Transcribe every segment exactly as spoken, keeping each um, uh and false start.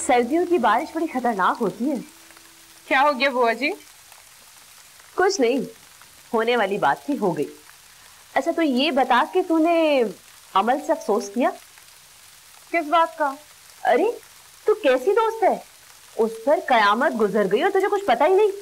सर्दियों की बारिश बड़ी खतरनाक होती है। क्या हो गया बुआ जी? कुछ नहीं, होने वाली बात थी, हो गई। अच्छा तो ये बता कि तूने अमल से अफसोस किया? किस बात का? अरे तू कैसी दोस्त है, उस पर कयामत गुजर गई और तुझे कुछ पता ही नहीं।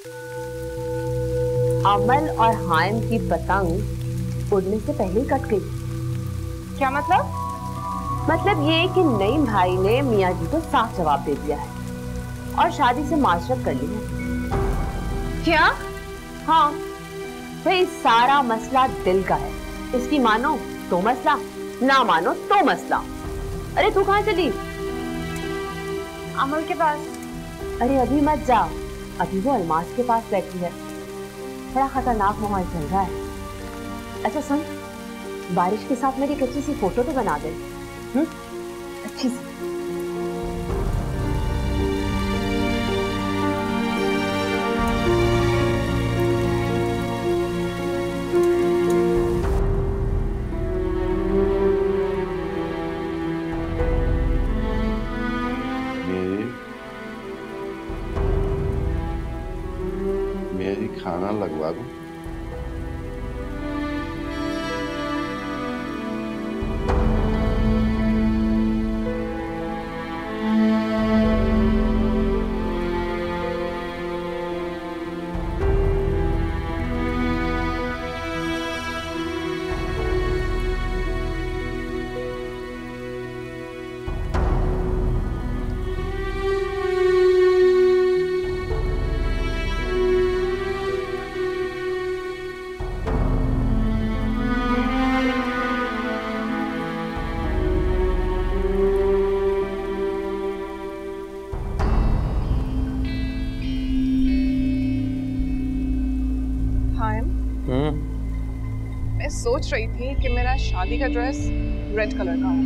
अमल और हाइम की पतंग उड़ने से पहले ही कट गई। क्या मतलब? मतलब ये कि नईम भाई ने मियाँ जी को साफ जवाब दे दिया है और शादी से माशरत कर ली है। क्या? हाँ भाई, सारा मसला दिल का है। इसकी मानो तो मसला, ना मानो तो मसला। अरे तू कहाँ चली? अमल के पास। अरे अभी मत जा, अभी वो अलमास के पास बैठी है। बड़ा खतरनाक माहौल चल रहा है। अच्छा सुन, बारिश के साथ मेरी एक अच्छी सी फोटो तो बना दे। हम्म, अच्छी सी। मेरी खाना लगवा दूं? मैं सोच रही थी कि मेरा शादी का ड्रेस रेड कलर का हो।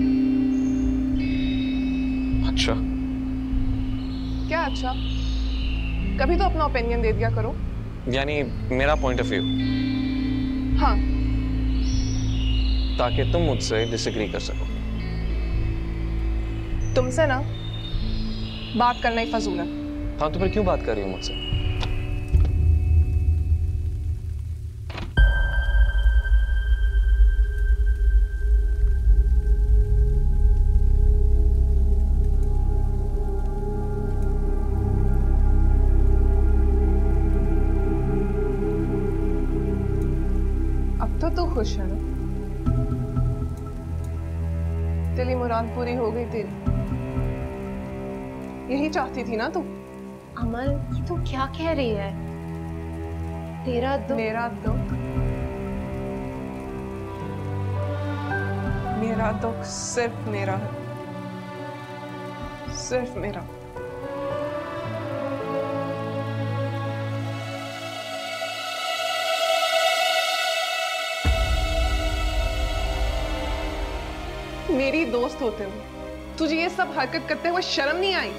अच्छा? क्या अच्छा? कभी तो अपना ओपिनियन दे दिया करो। यानी मेरा पॉइंट ऑफ व्यू? हाँ। ताकि तुम मुझसे डिसएग्री कर सको। तुमसे ना बात करना ही फजूल है। हाँ तो फिर क्यों बात कर रही हो मुझसे? तो खुश है ना? तेरी मुराद पूरी हो गई तेरी। यही चाहती थी ना तू? अमल ये तू क्या कह रही है? तेरा दुख मेरा दुख मेरा दुख सिर्फ मेरा है, सिर्फ मेरा। मेरी दोस्त होते हुए तुझे ये सब हरकत करते हुए शर्म नहीं आई?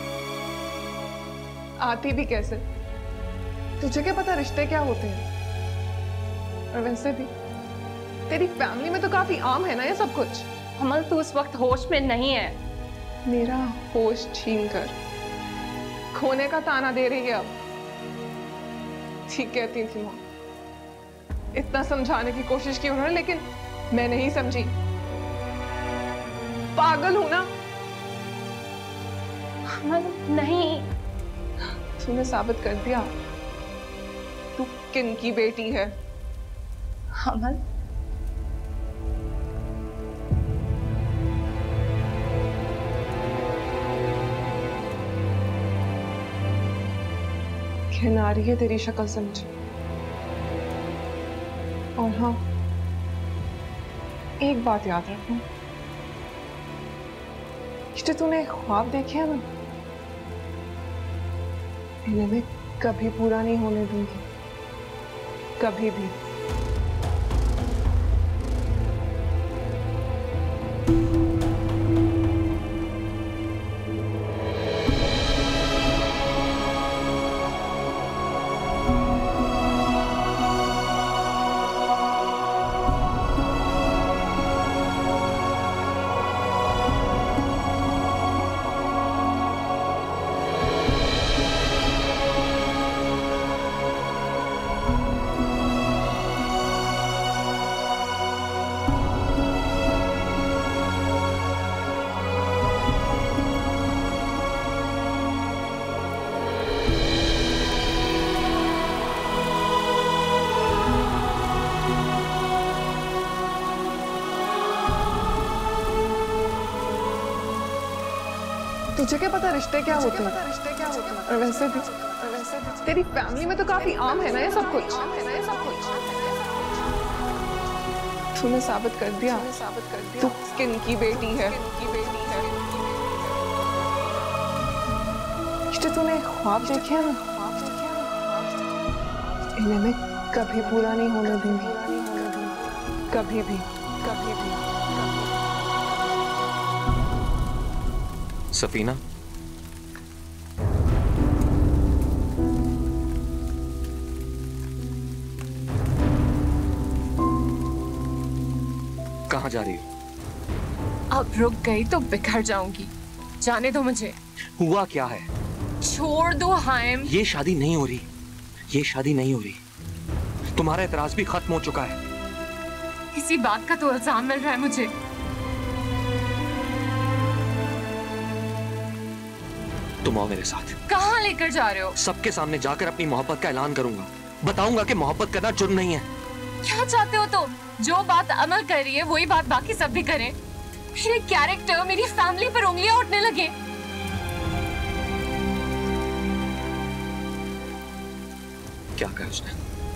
आती भी कैसे? तुझे क्या पता रिश्ते क्या होते हैं? और वैसे भी तेरी फैमिली में तो काफी आम है ना ये सब कुछ। अमल तू उस वक्त होश में नहीं है। मेरा होश छीन कर खोने का ताना दे रही है अब। ठीक कहती थी माँ, इतना समझाने की कोशिश की उन्होंने, लेकिन मैं नहीं समझी। पागल हूं ना? अमल नहीं। तूने साबित कर दिया तू किन की बेटी है। अमल घिन आ रही है तेरी शक्ल से मुझे। और हाँ, एक बात याद रखना, जो तूने ख्वाब देखे हैं ना, इन्हें मैं कभी पूरा नहीं होने दूंगी, कभी भी। तुझे क्या पता रिश्ते क्या होते हैं? रिश्ते क्या होते हैं? और वैसे भी तेरी फैमिली में तो काफी आम है ना ये सब कुछ। तूने साबित कर दिया तू किन की बेटी है। जो तूने ख्वाब देखे हैं इन्हें मैं कभी पूरा नहीं होने दूंगी, कभी भी, कभी भी। सफीना, कहाँ जा रही हो? अब रुक गई तो बिखर जाऊंगी, जाने दो मुझे। हुआ क्या है? छोड़ दो हाइम। ये शादी नहीं हो रही, ये शादी नहीं हो रही। तुम्हारा एतराज भी खत्म हो चुका है। इसी बात का तो इल्जाम मिल रहा है मुझे। तुम आओ मेरे साथ। कहाँ लेकर जा रहे हो? सबके सामने जाकर अपनी मोहब्बत का ऐलान करूंगा। बताऊंगा कि मोहब्बत करना जुर्म नहीं है। क्या चाहते हो तुम? जो बात अमल कर रही है वही बात बाकी सब भी करें। मेरे कैरेक्टर, मेरी फैमिली पर उंगलियां उठने लगे। क्या कहा उसने?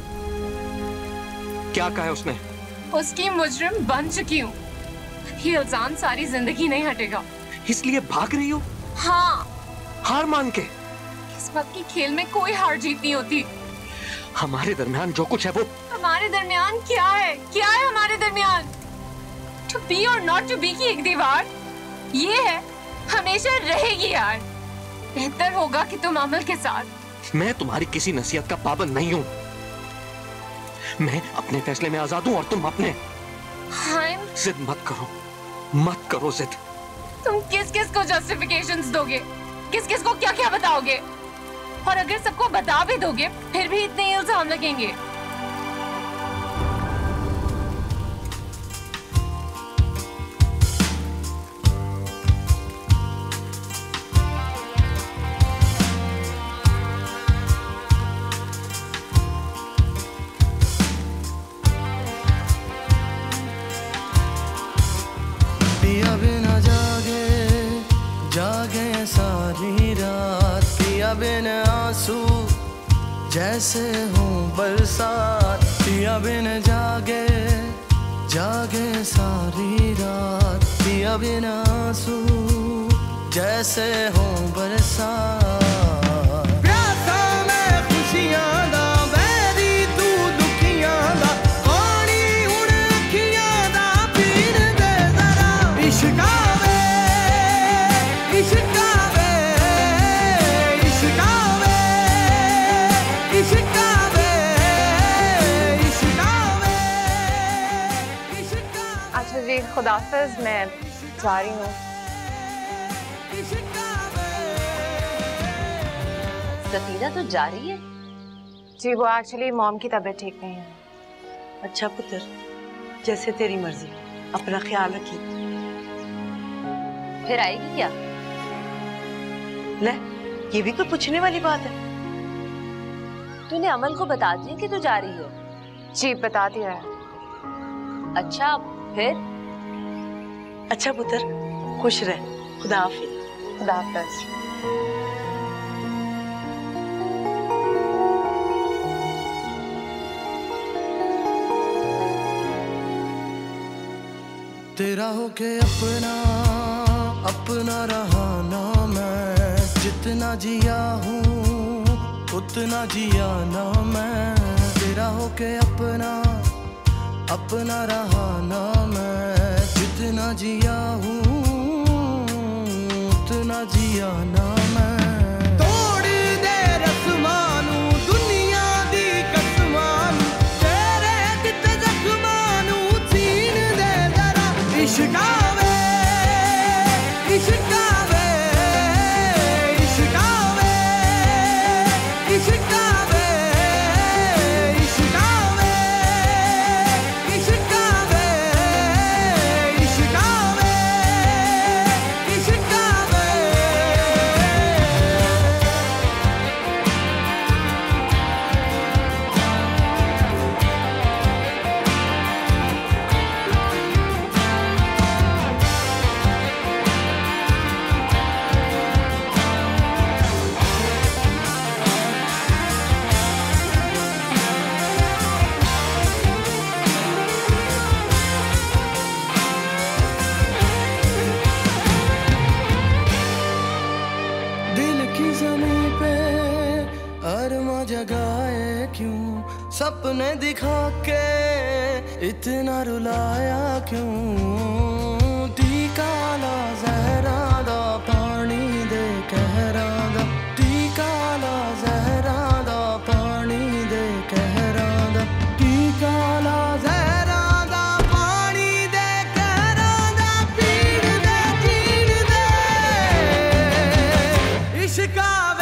क्या कहा उसने? उसकी मुजरिम बन चुकी हूँ। ये इल्जाम सारी जिंदगी नहीं हटेगा। इसलिए भाग रही हो? हाँ। हार मान के? किस्मत की खेल में कोई हार जीत नहीं होती। हमारे दरमियान जो कुछ है वो हमारे दरमियान क्या है? क्या है हमारे दरमियान? टू बी और नॉट टू बी की एक दीवार। ये है, हमेशा रहेगी यार। बेहतर होगा कि तुम अमल के साथ। मैं तुम्हारी किसी नसीहत का पाबंद नहीं हूँ। मैं अपने फैसले में आजाद हूँ और तुम अपने। हाइम, जिद मत करो, मत करो जिद। तुम किस किस को जस्टिफिकेशंस दोगे? किस किस को क्या क्या बताओगे? और अगर सबको बता भी दोगे फिर भी इतने इल्जाम लगेंगे। पिया बिना जागे जागे सारी रात, पिया बिन आंसू जैसे हूँ बरसात। पिया बिन जागे जागे सारी रात, पिया बिन आंसू जैसे हूँ बरसात। प्यासा मैं खुशियाँ दा बैरी तू दुखियाँ दा, पानी उड़ अखियाँ दा पीन दे जरा। इश्क़ावे इश्क़ावे इश्क़ावे इश्क़ावे इश्क़ावे इश्क़ावे। अच्छा जी, खुदाफिज, मैं जा रही हूँ। सफीना तो जा रही है? जी, वो एक्चुअली मॉम की तबीयत ठीक नहीं है। अच्छा पुत्र, जैसे तेरी मर्जी, अपना ख्याल रखी। फिर आएगी क्या? ले, ये भी कोई पूछने वाली बात है? तूने अमल को बता दिया कि तू जा रही है? जी, बता दिया है। अच्छा, फिर? अच्छा पुत्र, खुश रह। खुदा हाफिज। खुदा हाफिज। तेरा होके अपना अपना रहा ना मैं, जितना जिया हूँ उतना जिया ना मैं। तेरा होके अपना अपना रहा ना मैं, जितना जिया हूँ उतना जिया ना मैं। तोड़ दे रस्मानू दुनिया दी कसमानू, तेरे किते जख्मानू छीन दे जरा। इश्क़ावे इश्क़ावे इश्क़ावे इश्क़ावे इश्क़ावे इश्क़ावे इश्क़ावे इश्क़ावे। सपने दिखा के इतना रुलाया क्यों? टीका ला जहरा दा पानी दे कहरा दा, टीका ला जहरा दा पानी दे कहरा दा, टीका ला जहरा दा पानी दे कहरा दा, पीड़ दे चीड़ दे इश्क़ावे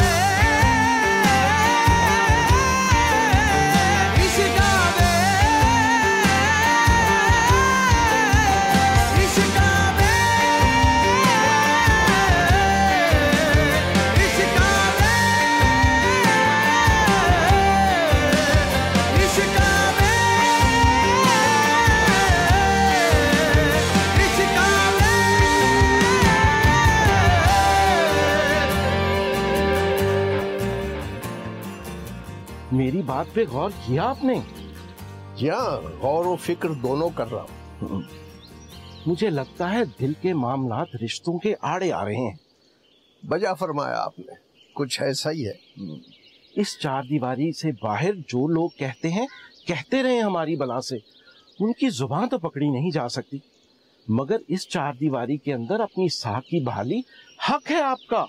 मेरी बात पे गौर किया आपने? क्या गौर और फिक्र दोनों कर रहा हूं। मुझे लगता है दिल के मामलात रिश्तों के आड़े आ रहे हैं। बजा फरमाया आपने, कुछ ऐसा ही है। इस चार दीवारी से बाहर जो लोग कहते हैं कहते रहे हमारी बला से, उनकी जुबान तो पकड़ी नहीं जा सकती, मगर इस चार दीवारी के अंदर अपनी साख की बहाली हक है आपका।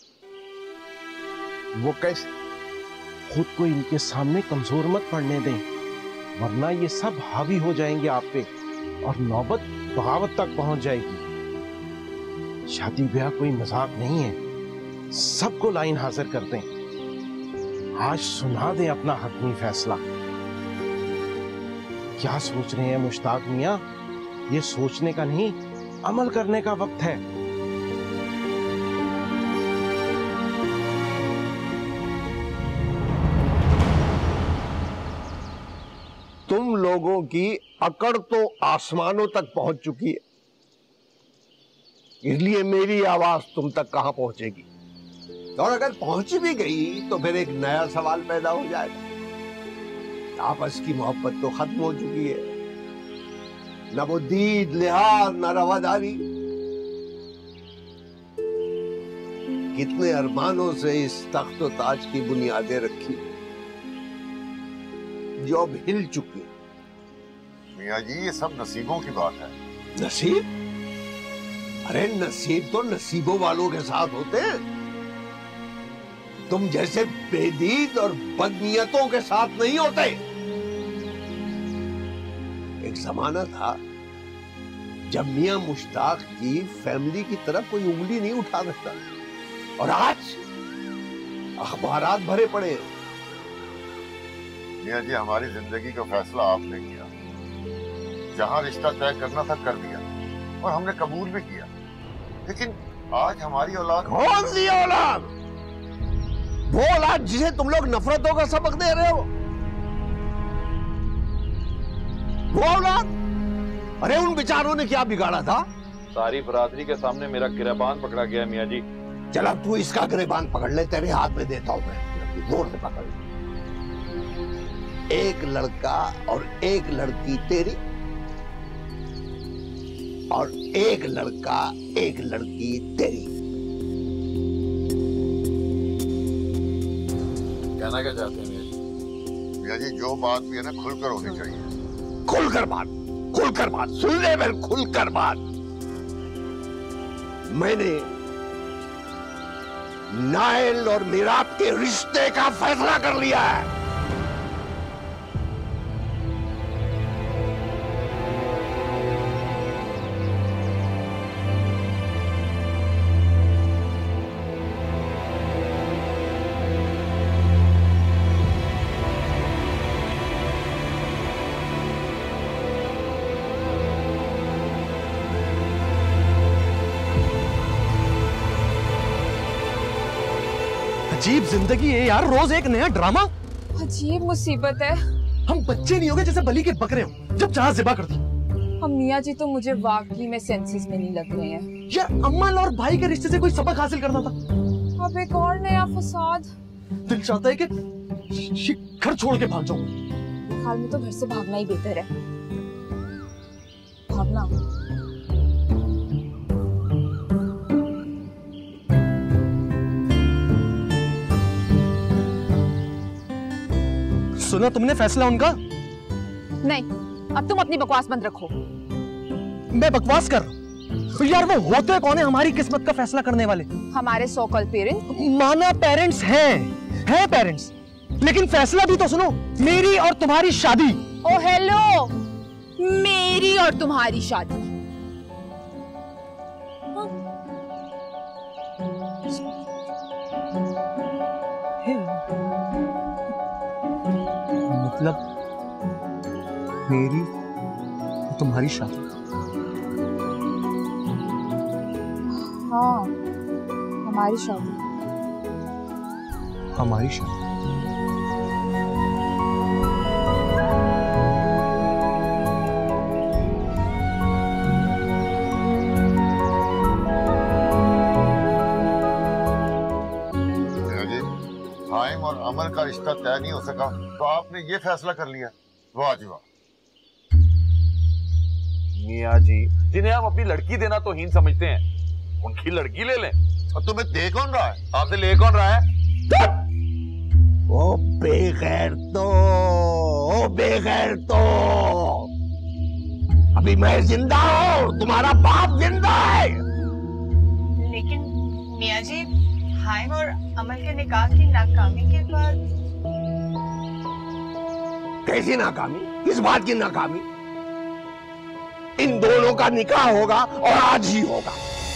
वो कैसे? खुद को इनके सामने कमजोर मत पड़ने दें, वरना ये सब हावी हो जाएंगे आप पे और नौबत बगावत तक पहुंच जाएगी। शादी ब्याह कोई मजाक नहीं है, सबको लाइन हाजिर कर दें। आज सुना दें अपना हकमी फैसला। क्या सोच रहे हैं मुश्ताक मियां? ये सोचने का नहीं, अमल करने का वक्त है। तुम लोगों की अकड़ तो आसमानों तक पहुंच चुकी है, इसलिए मेरी आवाज तुम तक कहां पहुंचेगी? और अगर पहुंच भी गई तो फिर एक नया सवाल पैदा हो जाएगा। आपस की मोहब्बत तो खत्म हो चुकी है, न वो दीद लिहाज न रवादारी। कितने अरमानों से इस तख्त व ताज की बुनियादें रखी जो अब हिल चुकी। मियाँ जी, ये सब नसीबों की बात है। नसीब? अरे नसीब तो नसीबों वालों के साथ होते हैं, तुम जैसे बेदीद और बदनीयतों के साथ नहीं होते। एक जमाना था जब मियां मुश्ताक की फैमिली की तरफ कोई उंगली नहीं उठा सकता, और आज अखबारात भरे पड़े हैं। मियाँ जी, हमारी जिंदगी का फैसला आपने किया, जहां रिश्ता तय करना था कर दिया, और हमने कबूल भी किया। लेकिन आज हमारी औलाद। कौन सी औलाद? वो औलाद जिसे तुम लोग नफरतों का सबक दे रहे हो, वो औलाद? अरे उन बेचारों ने क्या बिगाड़ा था? सारी बरादरी के सामने मेरा गिरबान पकड़ा गया मियाँ जी। चल अब तू इसका गिरबान पकड़ ले, तेरे हाथ में देता हूं मैं, जोर से पकड़। एक लड़का और एक लड़की तेरी, और एक लड़का एक लड़की तेरी। कहना क्या चाहते हैं मियाँ जी? मियाँ जी, जो बात भी है ना, खुलकर होनी चाहिए। खुलकर बात, खुलकर बात सुन ले, मैं खुलकर बात। मैंने नाइल और मिराब के रिश्ते का फैसला कर लिया है। अजीब जिंदगी है यार, रोज एक नया ड्रामा। अजीब मुसीबत है। हम बच्चे नहीं हो गए जैसे बलि के बकरे हो, जब चाह ज़िबा कर दी। हम मियाँ जी तो मुझे वाकई में सेंसेस में नहीं लग रहे हैं। यार अम्मल और भाई के रिश्ते से कोई सबक हासिल करना था। अब एक और नया फसाद। दिल चाहता है कि घर छोड़ के भाग जाऊं। हाल में तो घर से भागना ही बेहतर है। भागना। सुना तुमने फैसला उनका? नहीं, अब तुम अपनी बकवास बंद रखो। मैं बकवास कर रहा हूँ? यार वो होते कौन है हमारी किस्मत का फैसला करने वाले? हमारे सो कॉल्ड पेरेंट्स। माना पेरेंट्स हैं, हैं पेरेंट्स, लेकिन फैसला भी तो सुनो, मेरी और तुम्हारी शादी। ओ हेलो, मेरी और तुम्हारी शादी। मतलब मेरी और तुम्हारी शादी? हाँ, हमारी शादी। हमारी शादी। हाइम और अमल का रिश्ता तय नहीं हो सका तो आपने ये फैसला कर लिया? वाह जी वाह। मियाँ जी, जिन्हें आप अपनी लड़की देना तो हीन समझते हैं, उनकी लड़की ले लें। और तुम्हें दे कौन रहा है? आपसे ले कौन रहा है? ओ बेगैर तो, ओ बेगैर तो, अभी मैं जिंदा हूँ, तुम्हारा बाप जिंदा है। लेकिन मियाँ जी, हाइम और अमल के निकाह की नाकामी के बाद। कैसी नाकामी? किस बात की नाकामी? इन दोनों का निकाह होगा और आज ही होगा।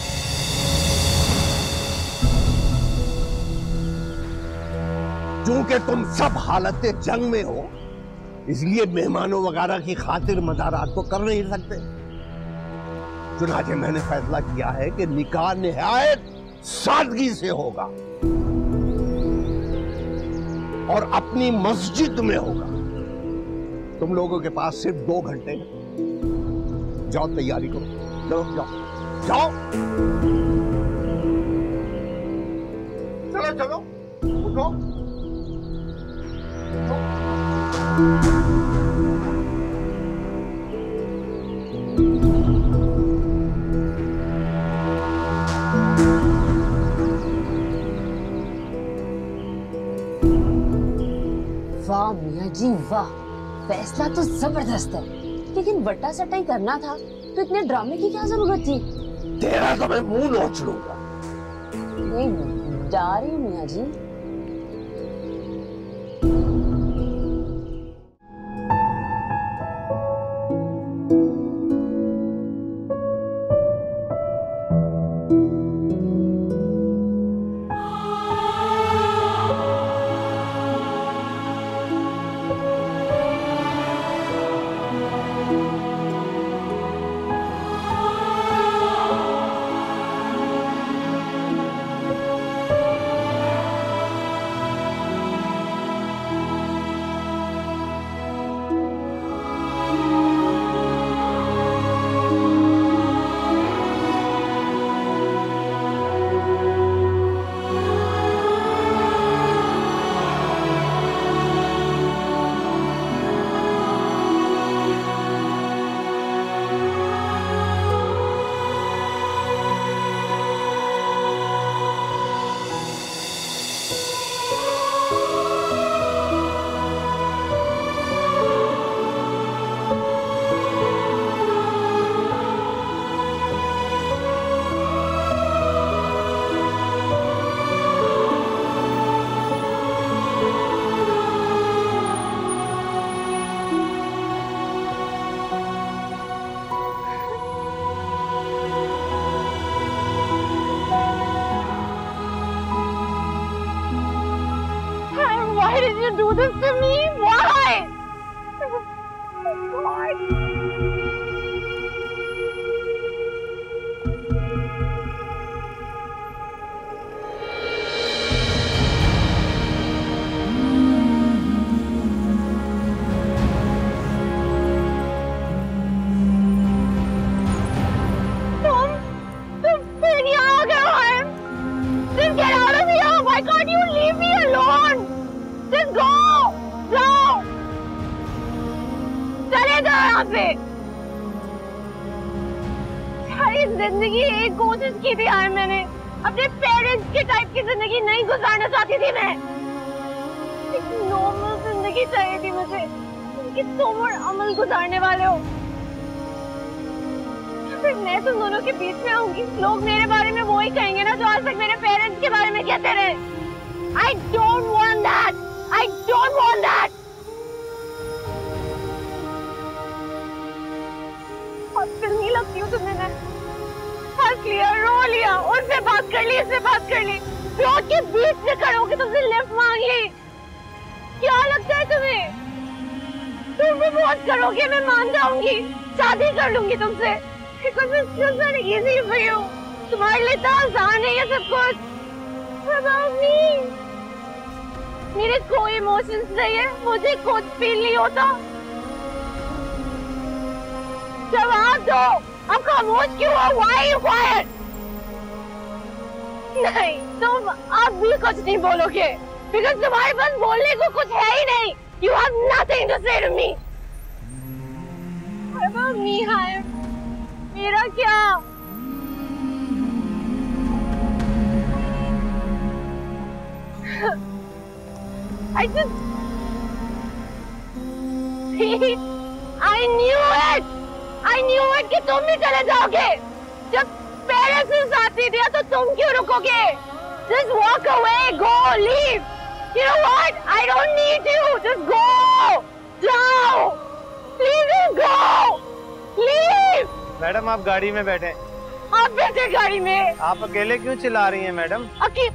क्योंकि तुम सब हालत जंग में हो, इसलिए मेहमानों वगैरह की खातिर मज़ारात तो कर नहीं सकते। चुनाचे मैंने फैसला किया है कि निकाह निहायत सादगी से होगा और अपनी मस्जिद में होगा। तुम लोगों के पास सिर्फ दो घंटे हैं, जाओ तैयारी करो, चलो जाओ जाओ, चलो चलो उठो। वाह मियाँ जी वाह, फैसला तो जबरदस्त है, लेकिन बट्टा सट्टाई करना था तो इतने ड्रामे की क्या जरूरत थी? तेरा तो मैं मुंह नोच लूंगा। नहीं जा रही हूँ मियाँ जी। Do this to me? Why? Tom, तुम फिर यहाँ आ गए हो, Haim? Just get out of here! Why can't you leave me alone? Just go! जाओ! चले जाओ यहाँ से! सारी जिंदगी एक कोशिश की थी यार मैंने, अपने पेरेंट्स के टाइप की जिंदगी नहीं गुजारना चाहती थी मैं, एक नॉर्मल जिंदगी जिंदगी चाहिए थी मुझे, कि तुम और अमल गुजारने वाले हो। फिर मैं तुम दोनों के बीच में आऊंगी, लोग मेरे बारे में वो ही कहेंगे ना जो आज तक मेरे पेरेंट्स के बारे में कहते रहे। I don't want that. I don't want that. और फिल्मी लगती हूँ तुम्हें मैं। हंस लिया, रो लिया, उससे बात कर ली, इससे बात कर ली, रोड के बीच में खड़े होकर तुमसे लिफ्ट मांग ली। क्या लगता है तुम्हें? तुम भी बहुत करोगे, मैं मान जाऊंगी, शादी कर लूंगी तुमसे। Because it's just not easy for you. तुम्हारे लिए इतना आसान है ये सब कुछ। About me. मेरे कोई इमोशंस नहीं है, मुझे कुछ फील नहीं होता। जवाब दो, अब खामोश क्यों हो? Why are you quiet? नहीं, तुम अब भी कुछ नहीं बोलोगे, because तुम्हारे पास बोलने को कुछ है ही नहीं। You have nothing to say to me. What about me, Haim? मेरा क्या? I just, I knew it, I knew it कि तुम भी चले जाओगे। जब पेरेंट्स ने साथ नहीं दिया तो तुम क्यों रुकोगे? Just walk away, go, leave. You know what? I don't need you. Just go. जाओ. Please just go. Leave. Madam आप गाड़ी में बैठे। आप बैठे गाड़ी में? आप अकेले क्यों चिल्ला रही हैं मैडम? अकेले?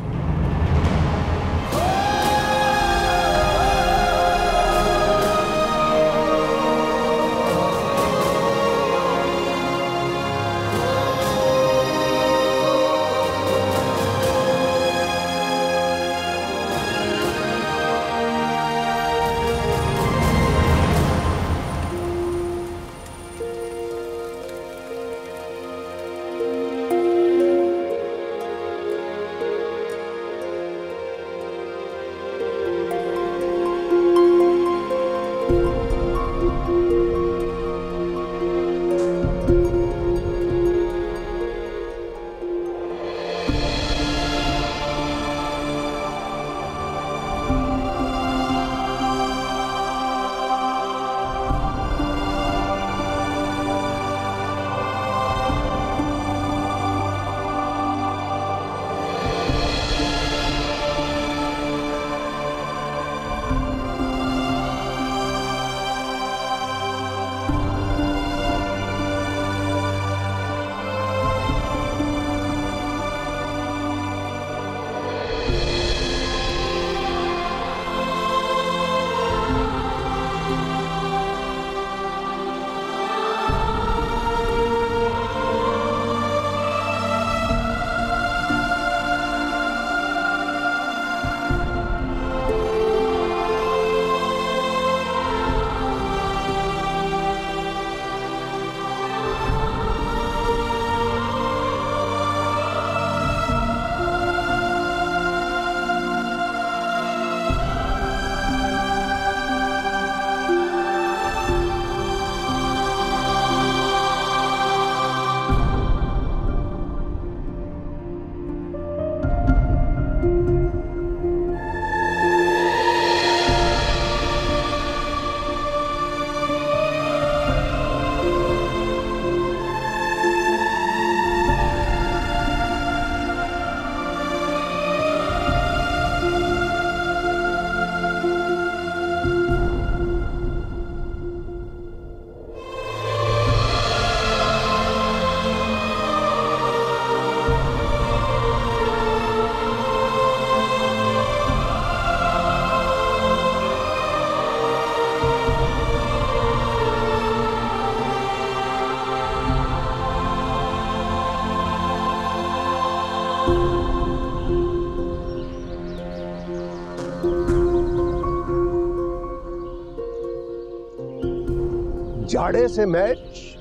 जाड़े से मैच,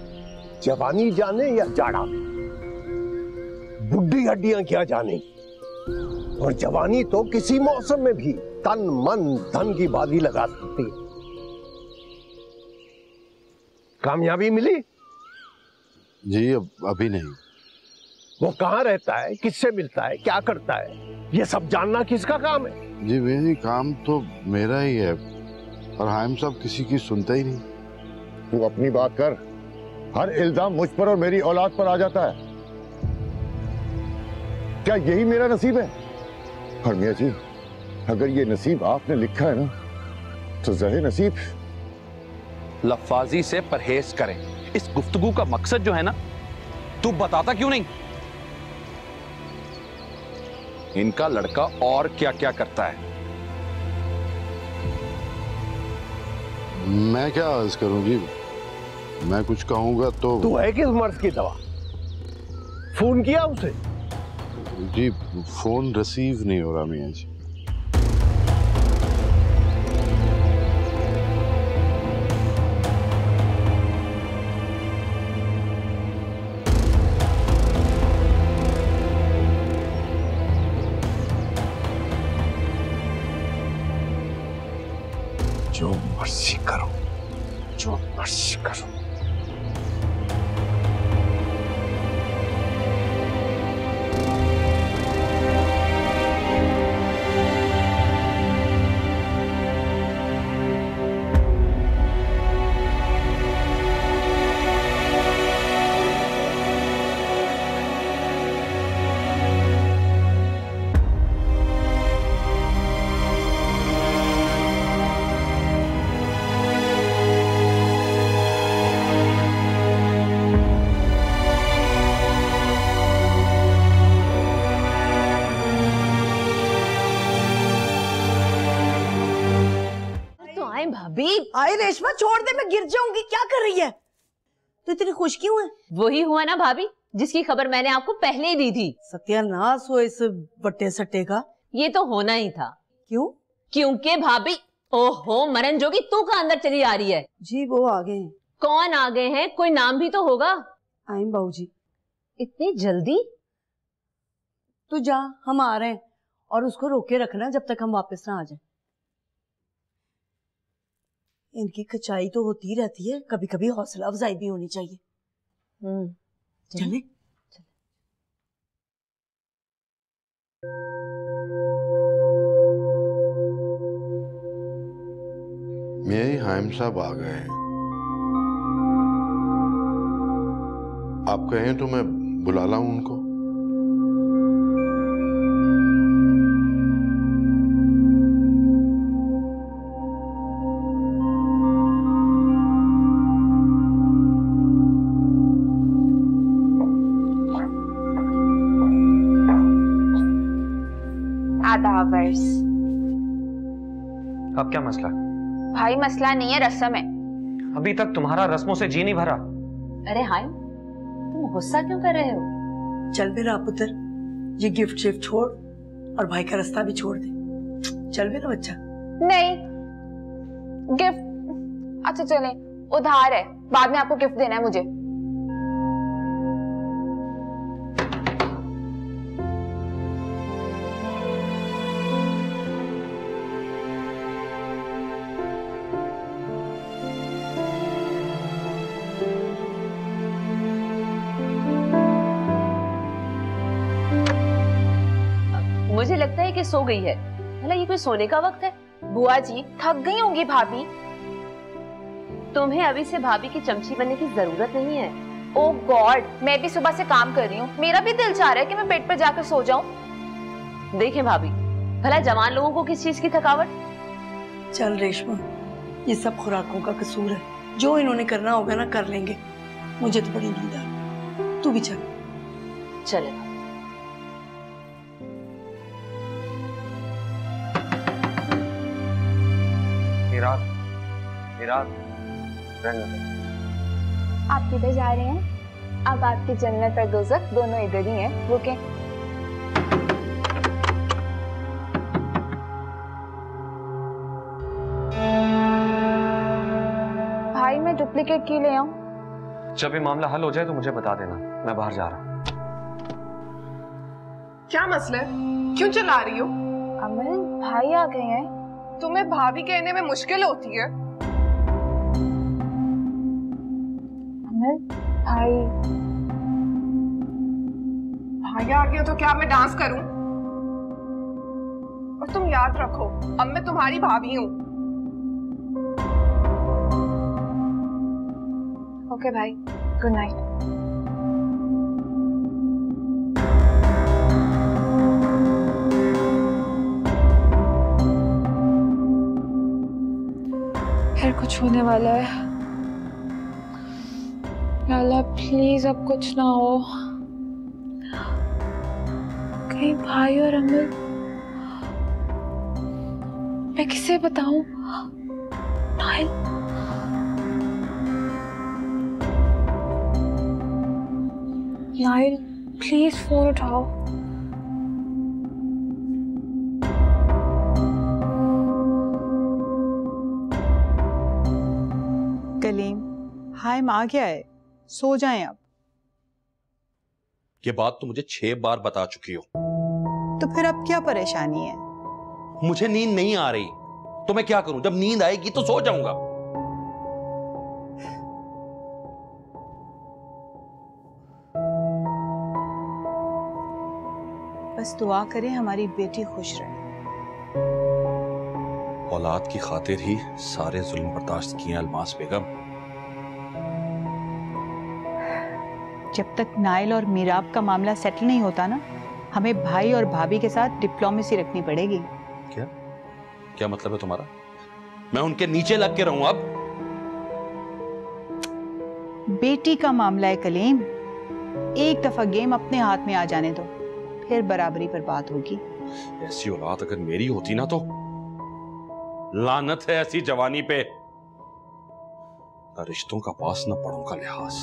जवानी जाने या जाड़ा, बुढ़ी हड्डियां क्या जाने। और जवानी तो किसी मौसम में भी तन मन धन की बाजी लगा सकती है। कामयाबी मिली? जी अब अभी नहीं। वो कहाँ रहता है, किससे मिलता है, क्या करता है, ये सब जानना किसका काम है? जी मेरी काम तो मेरा ही है, और हाइम साहब किसी की सुनता ही नहीं। तू अपनी बात कर, हर इल्जाम मुझ पर और मेरी औलाद पर आ जाता है। क्या यही मेरा नसीब है? और मियां जी, अगर ये नसीब आपने लिखा है ना, तो ज़ाहिर नसीब। लफ्फाजी से परहेज करें। इस गुफ्तगू का मकसद जो है ना, तू बताता क्यों नहीं? इनका लड़का और क्या क्या करता है? मैं क्या अर्ज करूं जी, मैं कुछ कहूंगा तो। तू है किस मर्ज की दवा? फोन किया उसे? जी फोन रिसीव नहीं हो रहा मियां जी। जो मर्जी करो, जो मर्जी करो। आए रेशमा, छोड़ दे, मैं गिर जाऊंगी। क्या कर रही है? तो इतनी खुश क्यों है? वही हुआ ना भाभी, जिसकी खबर मैंने आपको पहले ही दी थी। सत्यानाश हो इस बट्टे सट्टे का। ये तो होना ही था। क्यों? क्योंकि भाभी, ओहो मरन जोगी, तू का अंदर चली आ रही है। जी वो आ गए हैं। कौन आ गए हैं? कोई नाम भी तो होगा। आइम बाबू जी। इतनी जल्दी? तू जा, हम आ रहे हैं। और उसको रोके रखना जब तक हम वापस ना आ जाए। इनकी खचाई तो होती रहती है, कभी कभी हौसला अफजाई भी होनी चाहिए। हम्म, चले। मेरे हाइम साहब आ गए हैं। आप कहें तो मैं बुला लाऊं उनको? अब क्या मसला? भाई मसला नहीं है, रस्म है। अभी तक तुम्हारा रस्मों से जी नहीं भरा। अरे हाइम, तुम गुस्सा क्यों कर रहे हो? चल मेरा पुत्र, ये गिफ्ट शिफ्ट छोड़ और भाई का रास्ता भी छोड़ दे। चल मेरा बच्चा। नहीं, गिफ्ट अच्छा चले, उधार है, बाद में आपको गिफ्ट देना है मुझे। मुझे लगता है कि सो गई है। भला ये कोई सोने का वक्त है? बुआ जी थक गई होंगी भाभी। तुम्हें अभी से भाभी की चमची बनने की जरूरत नहीं है। ओह गॉड, मैं भी सुबह से काम कर रही हूँ, मेरा भी दिल चाह रहा है कि मैं बेड पर जाकर सो जाऊं। देखें भाभी, भला जवान लोगों को किस चीज की थकावट? चल रेशमा, ये सब खुराकों का कसूर है। जो इन्होंने करना होगा ना कर लेंगे। मुझे तो बड़ी नींद आ, तू भी चल। चले। आप किधर जा रहे हैं? अब आपकी जन्नत और दोज़ख दोनों इधर ही हैं। रुके। भाई मैं डुप्लीकेट की ले आऊं? जब ये मामला हल हो जाए तो मुझे बता देना, मैं बाहर जा रहा हूँ। क्या मसला है? क्यों चला रही हो? अमल, भाई आ गए हैं। तुम्हें भाभी कहने में मुश्किल होती है। अमल, भाई भाई आ गया तो क्या मैं डांस करूं? और तुम याद रखो, अब मैं तुम्हारी भाभी हूं। ओके भाई, गुड नाइट। फिर कुछ होने वाला है। या अल्लाह प्लीज अब कुछ ना हो। कहीं भाई और अमल, मैं किसे बताऊं? नाइल, नाइल प्लीज फोन उठाओ। कलीम, हाइम आ गया है, सो जाएं अब। ये बात तो मुझे छह बार बता चुकी हो। तो फिर अब क्या परेशानी है? मुझे नींद नहीं आ रही, तो मैं क्या करूं? जब नींद आएगी तो सो जाऊंगा। बस दुआ करें हमारी बेटी खुश रहे। औलाद की खातिर ही सारे जुल्म बर्दाश्त किए अलमास बेगम। जब तक नाइल और मीराब का मामला सेटल नहीं होता ना, हमें भाई और भाभी के साथ डिप्लोमेसी रखनी पड़ेगी। क्या क्या मतलब है तुम्हारा? मैं उनके नीचे लग के रहूं अब? बेटी का मामला है कलीम, एक दफा गेम अपने हाथ में आ जाने दो, फिर बराबरी पर बात होगी। ऐसी औलाद अगर मेरी होती ना तो लानत है ऐसी जवानी पे। न रिश्तों का पास न बड़ों का लिहाज।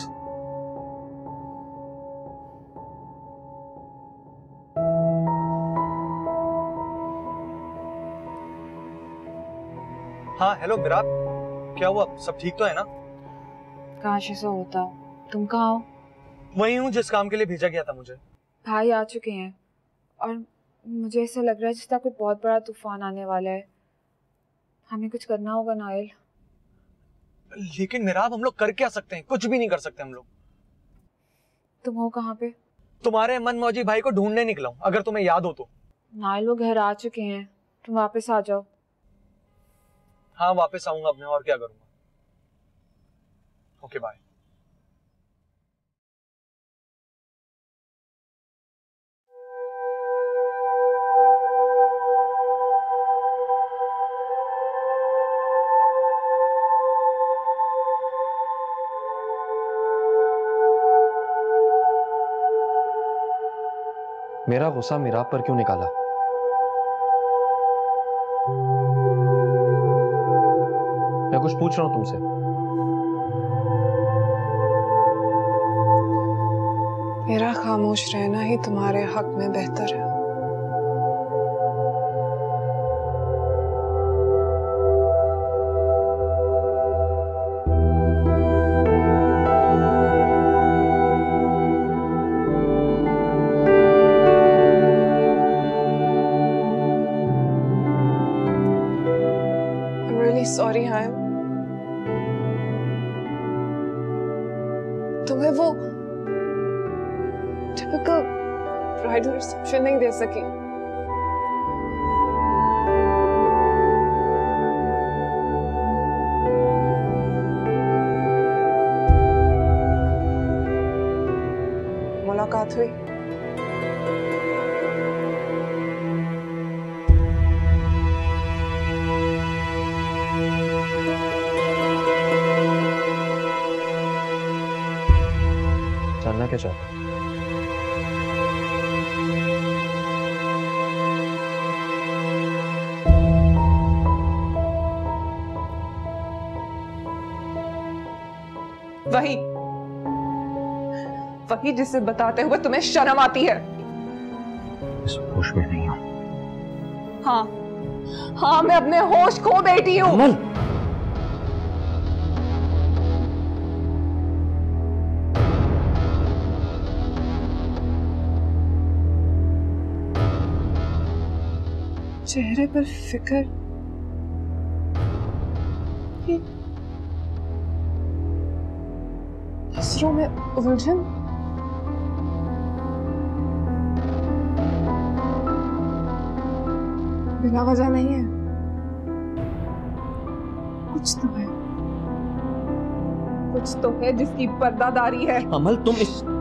हाँ हेलो मीराब, क्या हुआ? सब ठीक तो है ना? काश ऐसा होता। तुम कहाँ हो? वही हूँ जिस काम के लिए भेजा गया था मुझे। भाई आ चुके हैं और मुझे ऐसा लग रहा है जिसका कोई बहुत बड़ा तूफान आने वाला है। हमें कुछ करना होगा नाइल। लेकिन मीराब, हम लोग कर क्या सकते हैं? कुछ भी नहीं कर सकते हम लोग। तुम हो कहाँ पे? तुम्हारे मनमौजी भाई को ढूंढने निकला हूँ, अगर तुम्हें याद हो तो। नाइल वो घर आ चुके हैं, तुम वापस आ जाओ। हाँ वापस आऊंगा अब मैं, और क्या करूंगा। Okay bye. मेरा गुस्सा मीराब पर क्यों निकाला? मैं कुछ पूछ रहा हूं तुमसे। मेरा खामोश रहना ही तुम्हारे हक में बेहतर है। सॉरी हाइम, तुम्हें वो टिपिकल ब्राइडल रिसेप्शन नहीं दे सकी। मुलाकात हुई, जानना क्या चाहते? वही वही जिसे बताते हुए तुम्हें शर्म आती है। इस होश में नहीं हूं। हाँ हाँ, मैं अपने होश खो बैठी हूं। अमल, चेहरे पर फिक्र, नजरों में उलझन। बिना वजह नहीं है, कुछ तो है। कुछ तो है जिसकी पर्दादारी है। अमल तुम इस